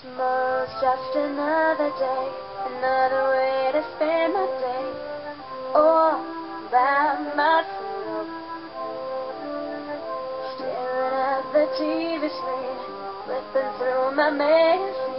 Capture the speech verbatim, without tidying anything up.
Tomorrow's just another day, another way to spend my day, all by myself. Staring at the T V screen, flipping through my magazine.